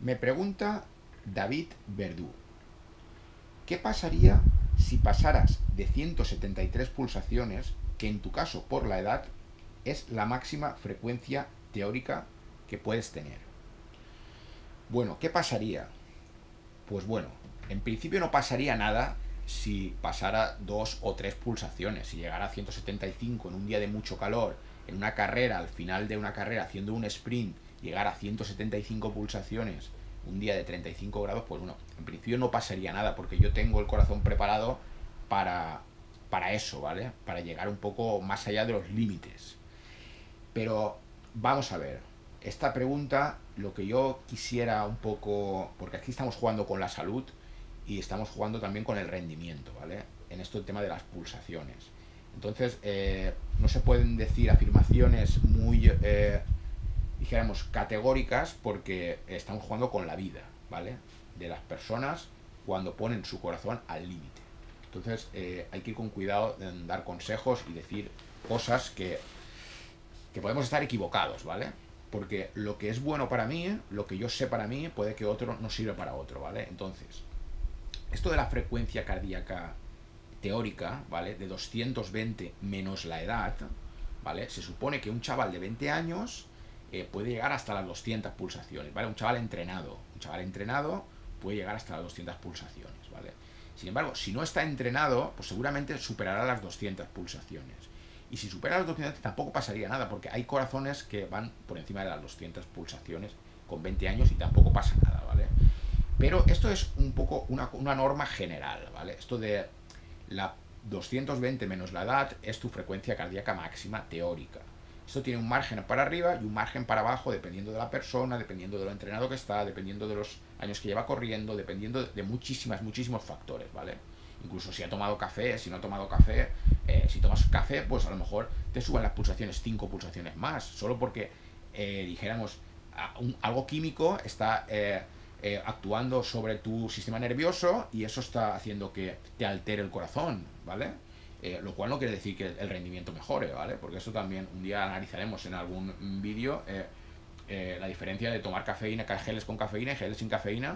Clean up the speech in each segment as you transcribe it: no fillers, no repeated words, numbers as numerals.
Me pregunta David Verdú, ¿qué pasaría si pasaras de 173 pulsaciones, que en tu caso por la edad es la máxima frecuencia teórica que puedes tener? Bueno, ¿qué pasaría? Pues bueno, en principio no pasaría nada si pasara 2 o 3 pulsaciones, si llegara a 175 en un día de mucho calor, en una carrera, al final de una carrera, haciendo un sprint, llegar a 175 pulsaciones un día de 35 grados, pues bueno, en principio no pasaría nada, porque yo tengo el corazón preparado para, para eso, ¿vale? Para llegar un poco más allá de los límites. Pero vamos a ver, esta pregunta, lo que yo quisiera un poco, porque aquí estamos jugando con la salud y estamos jugando también con el rendimiento, ¿vale? En esto el tema de las pulsaciones. Entonces, no se pueden decir afirmaciones muy, dijéramos, categóricas, porque estamos jugando con la vida, ¿vale? De las personas cuando ponen su corazón al límite. Entonces, hay que ir con cuidado en dar consejos y decir cosas que podemos estar equivocados, ¿vale? Porque lo que es bueno para mí, lo que yo sé para mí, puede que otro no sirva para otro, ¿vale? Entonces, esto de la frecuencia cardíaca teórica, ¿vale? De 220 menos la edad, ¿vale? Se supone que un chaval de 20 años puede llegar hasta las 200 pulsaciones, ¿vale? Un chaval entrenado puede llegar hasta las 200 pulsaciones, ¿vale? Sin embargo, si no está entrenado, pues seguramente superará las 200 pulsaciones. Y si supera las 200 tampoco pasaría nada, porque hay corazones que van por encima de las 200 pulsaciones con 20 años y tampoco pasa nada, ¿vale? Pero esto es un poco una norma general, ¿vale? Esto de la 220 menos la edad es tu frecuencia cardíaca máxima teórica. Esto tiene un margen para arriba y un margen para abajo, dependiendo de la persona, dependiendo de lo entrenado que está, dependiendo de los años que lleva corriendo, dependiendo de muchísimos factores, ¿vale? Incluso si ha tomado café, si no ha tomado café, si tomas café, pues a lo mejor te suben las pulsaciones 5 pulsaciones más, solo porque, dijéramos, algo químico está actuando sobre tu sistema nervioso y eso está haciendo que te altere el corazón, ¿vale? Lo cual no quiere decir que el rendimiento mejore, ¿vale? Porque eso también un día analizaremos en algún vídeo, la diferencia de tomar cafeína, geles con cafeína y geles sin cafeína,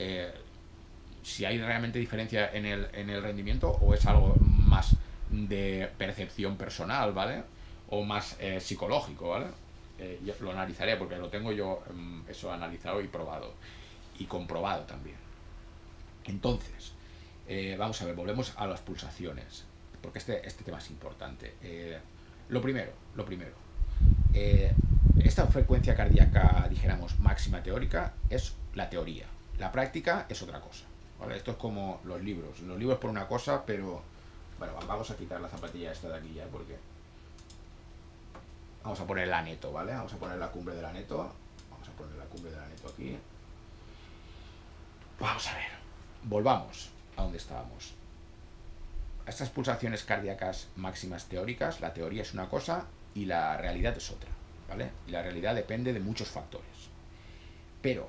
si hay realmente diferencia en el rendimiento o es algo más de percepción personal, ¿vale? O más psicológico, ¿vale? Lo analizaré porque lo tengo yo, eso analizado y probado y comprobado también. Entonces, vamos a ver, volvemos a las pulsaciones, porque este tema es importante. Lo primero, eh, esta frecuencia cardíaca, dijéramos, máxima teórica, es la teoría. La práctica es otra cosa, ¿vale? Esto es como los libros. Los libros por una cosa, pero... Bueno, vamos a quitar la zapatilla esta de aquí ya, porque... Vamos a poner la neto, ¿vale? Vamos a poner la cumbre de la neto. Vamos a poner la cumbre de la neto aquí. Vamos a ver. Volvamos a donde estábamos. Estas pulsaciones cardíacas máximas teóricas, la teoría es una cosa y la realidad es otra, ¿vale? Y la realidad depende de muchos factores. Pero,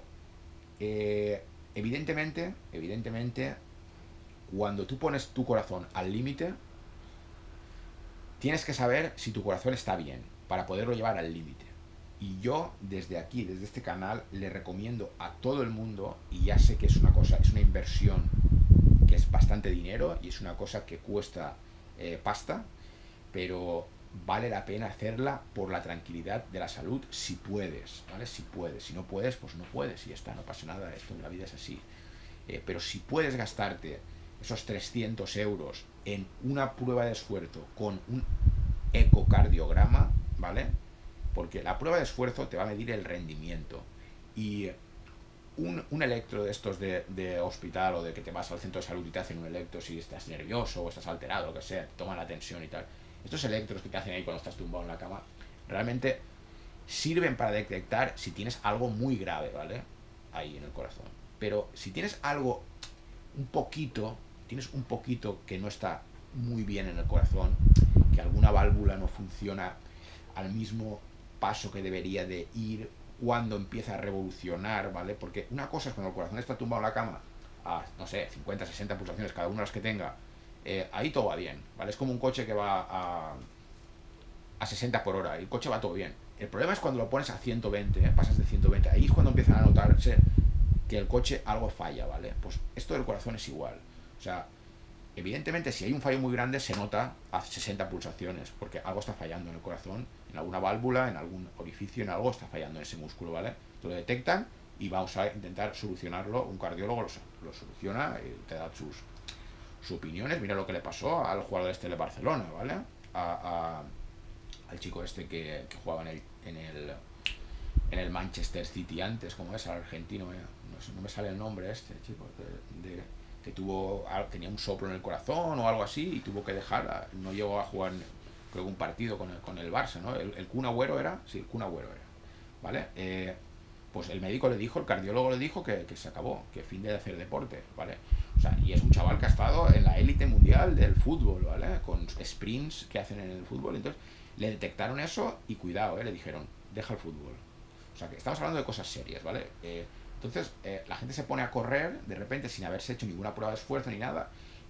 evidentemente, cuando tú pones tu corazón al límite, tienes que saber si tu corazón está bien para poderlo llevar al límite. Y yo, desde aquí, desde este canal, le recomiendo a todo el mundo, y ya sé que es una cosa, es una inversión que es bastante dinero y es una cosa que cuesta pasta, pero vale la pena hacerla por la tranquilidad de la salud, si puedes, ¿vale? Si puedes, si no puedes, pues no puedes y ya está, no pasa nada, esto en la vida es así. Pero si puedes gastarte esos 300 euros en una prueba de esfuerzo con un ecocardiograma, ¿vale? Porque la prueba de esfuerzo te va a medir el rendimiento y un electro de estos de hospital o de que te vas al centro de salud y te hacen un electro si estás nervioso o estás alterado, lo que sea, te toman la tensión y tal. Estos electros que te hacen ahí cuando estás tumbado en la cama realmente sirven para detectar si tienes algo muy grave, ¿vale? Ahí en el corazón. Pero si tienes algo tienes un poquito que no está muy bien en el corazón, que alguna válvula no funciona al mismo paso que debería de ir cuando empieza a revolucionar, ¿vale? Porque una cosa es cuando el corazón está tumbado en la cama a, no sé, 50, 60 pulsaciones, cada una de las que tenga, ahí todo va bien, ¿vale? Es como un coche que va a 60 por hora, y el coche va todo bien. El problema es cuando lo pones a 120, pasas de 120, ahí es cuando empiezan a notarse que el coche algo falla, ¿vale? Pues esto del corazón es igual. O sea, evidentemente si hay un fallo muy grande se nota a 60 pulsaciones, porque algo está fallando en el corazón, en alguna válvula, en algún orificio, en algo está fallando en ese músculo, ¿vale? Tú lo detectan y vamos a intentar solucionarlo. Un cardiólogo lo soluciona y te da sus opiniones. Mira lo que le pasó al jugador este de Barcelona, ¿vale? Al chico este que jugaba en el Manchester City antes, como es, al argentino, no sé, no me sale el nombre este chico, que tenía un soplo en el corazón o algo así y tuvo que dejar, no llegó a jugar, creo que un partido con el Barça, ¿no? El Kun Agüero era, sí, el Kun Agüero era, ¿vale? Pues el médico le dijo, el cardiólogo le dijo que se acabó, que fin de hacer deporte, ¿vale? O sea, y es un chaval que ha estado en la élite mundial del fútbol, ¿vale? Con sprints que hacen en el fútbol, entonces le detectaron eso y cuidado, le dijeron, deja el fútbol. O sea, que estamos hablando de cosas serias, ¿vale? Entonces, la gente se pone a correr de repente sin haberse hecho ninguna prueba de esfuerzo ni nada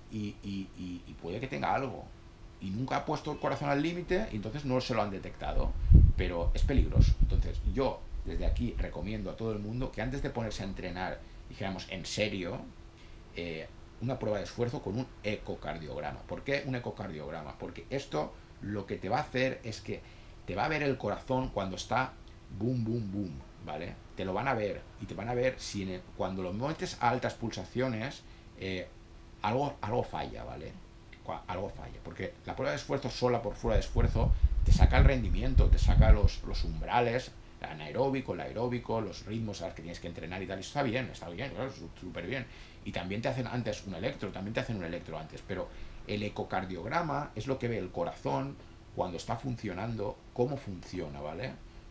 y puede que tenga algo. Y nunca ha puesto el corazón al límite y entonces no se lo han detectado. Pero es peligroso. Entonces, yo desde aquí recomiendo a todo el mundo que antes de ponerse a entrenar, dijéramos, en serio, una prueba de esfuerzo con un ecocardiograma. ¿Por qué un ecocardiograma? Porque esto lo que te va a hacer es que te va a ver el corazón cuando está boom, boom, boom, ¿vale? Te lo van a ver y te van a ver si cuando lo metes a altas pulsaciones algo falla, ¿vale? Algo falla, porque la prueba de esfuerzo sola por fuera de esfuerzo te saca el rendimiento, te saca los umbrales, el anaeróbico, el aeróbico, los ritmos a los que tienes que entrenar y tal, y eso está bien, claro, súper bien. Y también te hacen antes un electro, antes, pero el ecocardiograma es lo que ve el corazón cuando está funcionando, cómo funciona, ¿vale?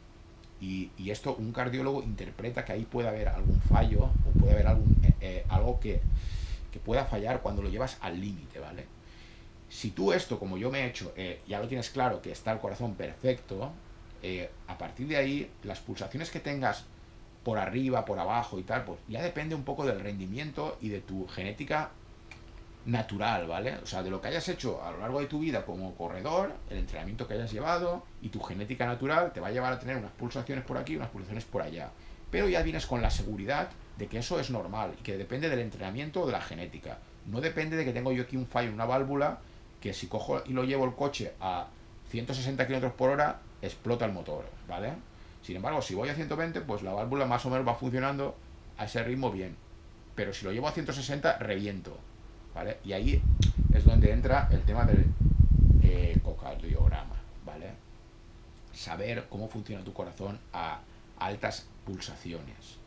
Y esto un cardiólogo interpreta que ahí puede haber algún fallo o puede haber algo que pueda fallar cuando lo llevas al límite, ¿vale? Si tú esto, como yo me he hecho, ya lo tienes claro que está el corazón perfecto, a partir de ahí, las pulsaciones que tengas por arriba, por abajo y tal, pues ya depende un poco del rendimiento y de tu genética natural, ¿vale? O sea, de lo que hayas hecho a lo largo de tu vida como corredor, el entrenamiento que hayas llevado y tu genética natural te va a llevar a tener unas pulsaciones por aquí y unas pulsaciones por allá. Pero ya vienes con la seguridad de que eso es normal y que depende del entrenamiento o de la genética. No depende de que tengo yo aquí un fallo en una válvula que si cojo y lo llevo el coche a 160 km por hora explota el motor, ¿vale? Sin embargo, si voy a 120, pues la válvula más o menos va funcionando a ese ritmo bien. Pero si lo llevo a 160, reviento, ¿vale? Y ahí es donde entra el tema del ecocardiograma, ¿vale? Saber cómo funciona tu corazón a altas pulsaciones.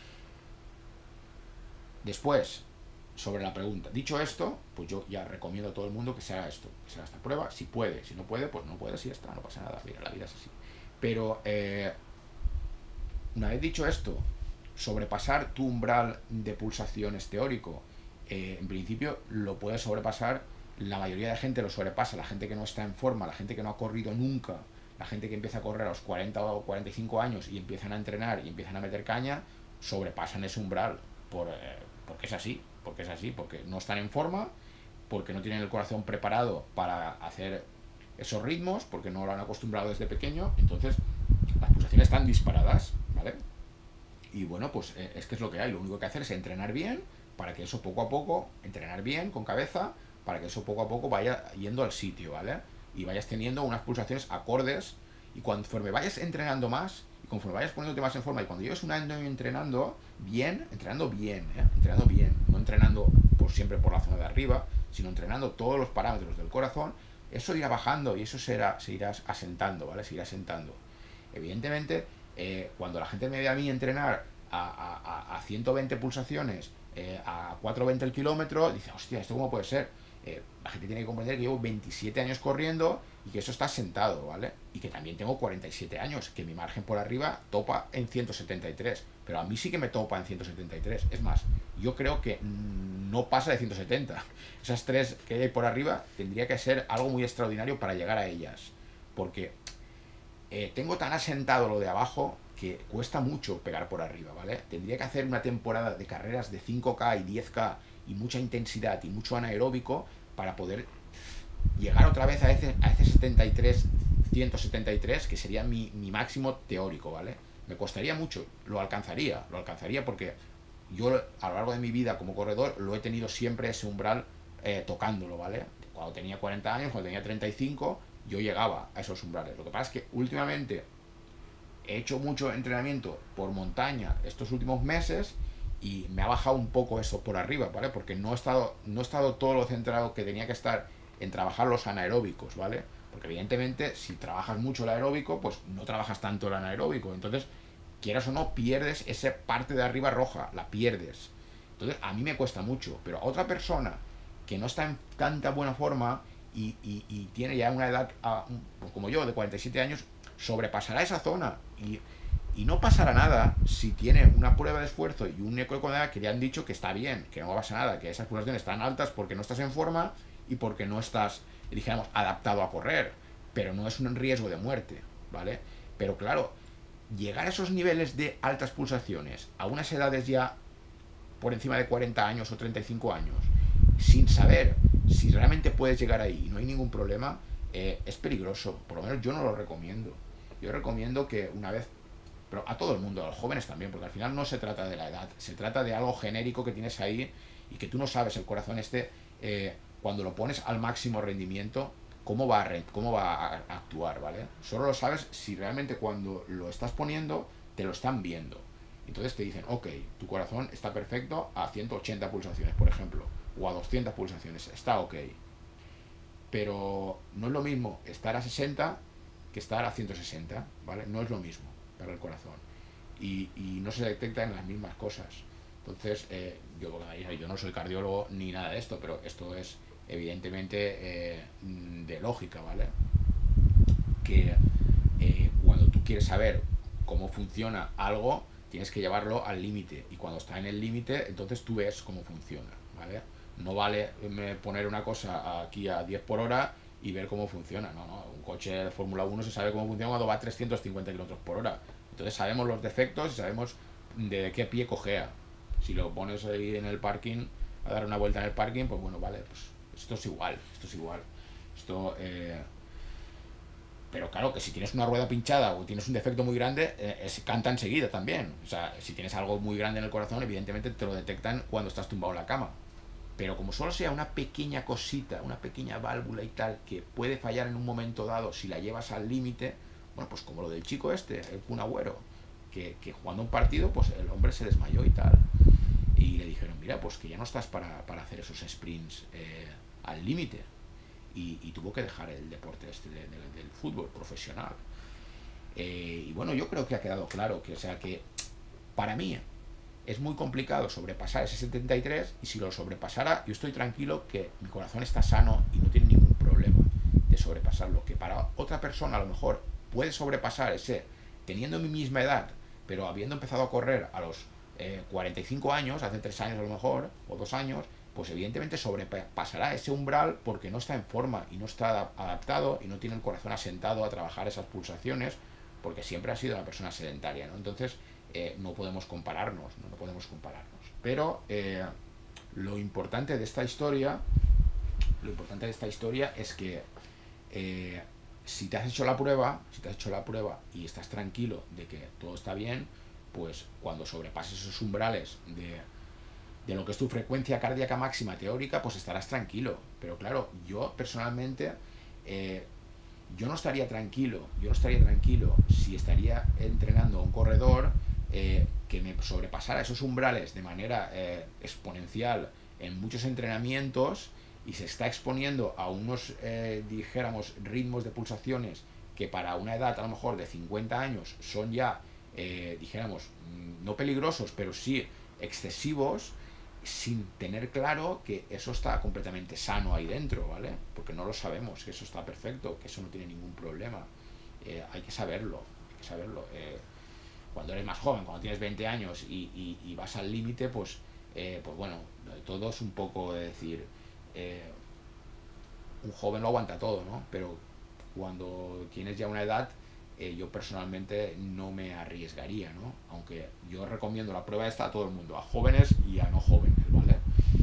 Después, sobre la pregunta, dicho esto, pues yo ya recomiendo a todo el mundo que se haga esto, que se haga esta prueba, si puede, si no puede, pues no puede, si ya está, no pasa nada, mira, la vida es así. Pero una vez dicho esto, sobrepasar tu umbral de pulsaciones teórico, en principio lo puede sobrepasar, la mayoría de gente lo sobrepasa, la gente que no está en forma, la gente que no ha corrido nunca, la gente que empieza a correr a los 40 o 45 años y empiezan a entrenar y empiezan a meter caña, sobrepasan ese umbral, porque es así, porque no están en forma, porque no tienen el corazón preparado para hacer esos ritmos, porque no lo han acostumbrado desde pequeño, entonces las pulsaciones están disparadas, ¿vale? Y bueno, pues es que es lo que hay, lo único que hacer es entrenar bien, para que eso poco a poco, entrenar bien, con cabeza, para que eso poco a poco vaya yendo al sitio, ¿vale? Y vayas teniendo unas pulsaciones acordes, y conforme vayas entrenando más, y conforme vayas poniéndote más en forma, y cuando lleves un año entrenando bien, no entrenando por siempre por la zona de arriba, sino entrenando todos los parámetros del corazón, eso irá bajando y eso se irá asentando, ¿vale? Se irá asentando. Evidentemente, cuando la gente me ve a mí entrenar a 120 pulsaciones, a 4,20 el kilómetro, dice, hostia, ¿esto cómo puede ser? La gente tiene que comprender que llevo 27 años corriendo y que eso está sentado, ¿vale? Y que también tengo 47 años, que mi margen por arriba topa en 173, pero a mí sí que me topa en 173. Es más, yo creo que no pasa de 170. Esas tres que hay por arriba tendría que ser algo muy extraordinario para llegar a ellas, porque tengo tan asentado lo de abajo que cuesta mucho pegar por arriba, ¿vale? Tendría que hacer una temporada de carreras de 5K y 10K y mucha intensidad y mucho anaeróbico para poder llegar otra vez a ese 173, que sería mi máximo teórico, ¿vale? Me costaría mucho, lo alcanzaría porque yo a lo largo de mi vida como corredor lo he tenido siempre ese umbral tocándolo, ¿vale? Cuando tenía 40 años, cuando tenía 35, yo llegaba a esos umbrales. Lo que pasa es que últimamente he hecho mucho entrenamiento por montaña estos últimos meses y me ha bajado un poco eso por arriba, ¿vale? Porque no he estado todo lo centrado que tenía que estar en trabajar los anaeróbicos, ¿vale? Porque evidentemente si trabajas mucho el aeróbico, pues no trabajas tanto el anaeróbico. Entonces, quieras o no, pierdes esa parte de arriba roja, la pierdes. Entonces, a mí me cuesta mucho, pero a otra persona que no está en tanta buena forma y tiene ya una edad, pues como yo, de 47 años, sobrepasará esa zona y no pasará nada si tiene una prueba de esfuerzo y un ecoecodema que le han dicho que está bien, que no pasa nada, que esas pulsaciones están altas porque no estás en forma y porque no estás, dijéramos, adaptado a correr, pero no es un riesgo de muerte, ¿vale? Pero claro, llegar a esos niveles de altas pulsaciones a unas edades ya por encima de 40 años o 35 años, sin saber si realmente puedes llegar ahí y no hay ningún problema, es peligroso. Por lo menos yo no lo recomiendo. Yo recomiendo que una vez, pero a todo el mundo, a los jóvenes también, porque al final no se trata de la edad, se trata de algo genérico que tienes ahí y que tú no sabes el corazón cuando lo pones al máximo rendimiento, cómo va a actuar, ¿vale? Solo lo sabes si realmente cuando lo estás poniendo te lo están viendo. Entonces te dicen, ok, tu corazón está perfecto a 180 pulsaciones, por ejemplo, o a 200 pulsaciones, está ok. Pero no es lo mismo estar a 60 que estar a 160, ¿vale? No es lo mismo para el corazón. Y no se detectan las mismas cosas. Entonces, yo no soy cardiólogo ni nada de esto, pero esto es evidentemente de lógica, ¿vale? Que cuando tú quieres saber cómo funciona algo, tienes que llevarlo al límite. Y cuando está en el límite, entonces tú ves cómo funciona, ¿vale? No vale poner una cosa aquí a 10 por hora y ver cómo funciona. No, no. Un coche de Fórmula 1 se sabe cómo funciona cuando va a 350 kilómetros por hora. Entonces sabemos los defectos y sabemos de qué pie cojea. Si lo pones ahí en el parking, a dar una vuelta en el parking, pues bueno, vale, pues esto es igual, esto es igual. Esto, pero claro, que si tienes una rueda pinchada o tienes un defecto muy grande, canta enseguida también. O sea, si tienes algo muy grande en el corazón, evidentemente te lo detectan cuando estás tumbado en la cama. Pero como solo sea una pequeña cosita, una pequeña válvula y tal, que puede fallar en un momento dado si la llevas al límite, bueno, pues como lo del chico el Kun Agüero, que jugando un partido, pues el hombre se desmayó y tal. Y le dijeron, mira, pues que ya no estás para hacer esos sprints al límite. Y tuvo que dejar el deporte del fútbol profesional. Y bueno, yo creo que ha quedado claro que, o sea, que para mí es muy complicado sobrepasar ese 73 y si lo sobrepasara, yo estoy tranquilo que mi corazón está sano y no tiene ningún problema de sobrepasarlo. Que para otra persona a lo mejor puede sobrepasar ese, teniendo mi misma edad, pero habiendo empezado a correr a los 45 años, hace 3 años a lo mejor, o 2 años, pues evidentemente sobrepasará ese umbral porque no está en forma y no está adaptado y no tiene el corazón asentado a trabajar esas pulsaciones porque siempre ha sido una persona sedentaria, ¿no? Entonces no podemos compararnos, no podemos compararnos. Pero lo importante de esta historia, es que si te has hecho la prueba, y estás tranquilo de que todo está bien, pues cuando sobrepases esos umbrales de lo que es tu frecuencia cardíaca máxima teórica, pues estarás tranquilo. Pero claro, yo personalmente yo no estaría tranquilo si estaría entrenando a un corredor que me sobrepasara esos umbrales de manera exponencial en muchos entrenamientos y se está exponiendo a unos, dijéramos, ritmos de pulsaciones que para una edad a lo mejor de 50 años son ya, dijéramos, no peligrosos, pero sí excesivos, sin tener claro que eso está completamente sano ahí dentro, ¿vale? Porque no lo sabemos, que eso está perfecto, que eso no tiene ningún problema. Hay que saberlo, hay que saberlo. Cuando eres más joven, cuando tienes 20 años y vas al límite, pues bueno, todo es un poco de decir, un joven lo aguanta todo, ¿no? Pero cuando tienes ya una edad, yo personalmente no me arriesgaría, ¿no? Aunque yo recomiendo la prueba esta a todo el mundo, a jóvenes y a no jóvenes, ¿vale?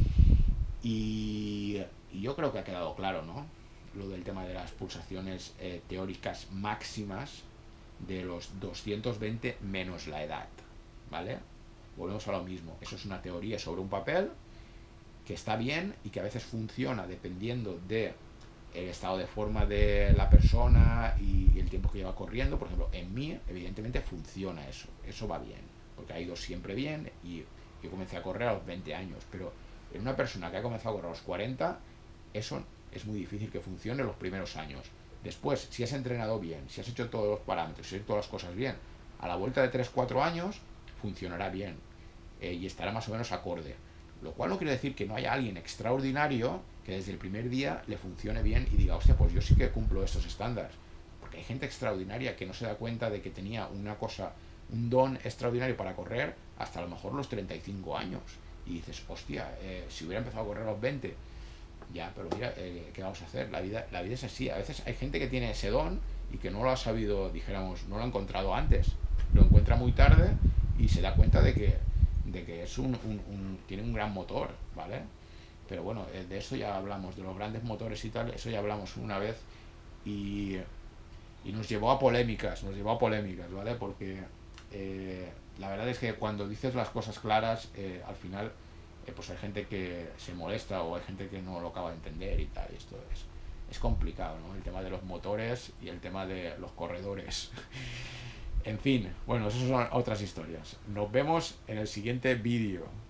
Y yo creo que ha quedado claro, ¿no? Lo del tema de las pulsaciones teóricas máximas de los 220 menos la edad, ¿vale? volvemos a lo mismo. Eso es una teoría sobre un papel que está bien y que a veces funciona dependiendo de el estado de forma de la persona y el tiempo que lleva corriendo. Por ejemplo, en mí, evidentemente, funciona eso va bien, porque ha ido siempre bien y yo comencé a correr a los 20 años, pero en una persona que ha comenzado a correr a los 40, eso es muy difícil que funcione los primeros años. Después, si has entrenado bien, si has hecho todos los parámetros, si has hecho todas las cosas bien, a la vuelta de 3 4 años funcionará bien, y estará más o menos acorde. Lo cual no quiere decir que no haya alguien extraordinario que desde el primer día le funcione bien y diga, hostia, pues yo sí que cumplo estos estándares. Porque hay gente extraordinaria que no se da cuenta de que tenía una cosa, un don extraordinario para correr hasta a lo mejor los 35 años. Y dices, hostia, si hubiera empezado a correr a los 20, ya, pero mira, ¿qué vamos a hacer? La vida es así. A veces hay gente que tiene ese don y que no lo ha sabido, dijéramos, no lo ha encontrado antes. Lo encuentra muy tarde y se da cuenta de que es tiene un gran motor, ¿vale? Pero bueno, de eso ya hablamos, de los grandes motores y tal, eso ya hablamos una vez y, y nos llevó a polémicas, ¿vale? Porque la verdad es que cuando dices las cosas claras, al final pues hay gente que se molesta o hay gente que no lo acaba de entender y tal, y esto es complicado, ¿no? El tema de los motores y el tema de los corredores. En fin, bueno, esas son otras historias. Nos vemos en el siguiente vídeo.